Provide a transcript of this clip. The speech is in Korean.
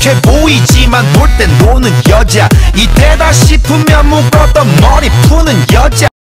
착해 보이지만 놀 땐 노는 여자. 이때다 싶으면 묶었던 머리 푸는 여자.